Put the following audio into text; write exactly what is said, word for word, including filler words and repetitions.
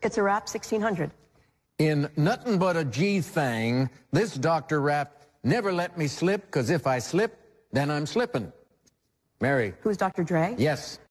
It's a wrap, sixteen hundred. In Nothing But a G-Thang, this doctor rapped, "Never let me slip, 'cause if I slip, then I'm slipping." Mary. Who's Doctor Dre? Yes.